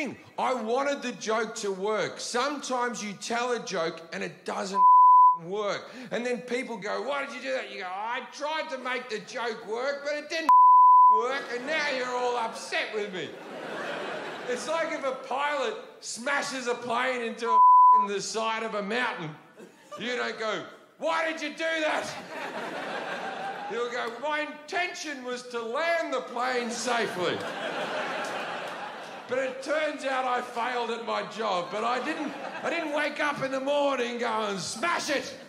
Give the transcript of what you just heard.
thing. I wanted the joke to work. Sometimes you tell a joke and it doesn't work. And then people go, why did you do that? You go, I tried to make the joke work, but it didn't work, and now you're all upset with me. It's like if a pilot smashes a plane into the side of a mountain. You don't go, why did you do that? He'll go, my intention was to land the plane safely. But it turns out I failed at my job, but I didn't wake up in the morning going, smash it.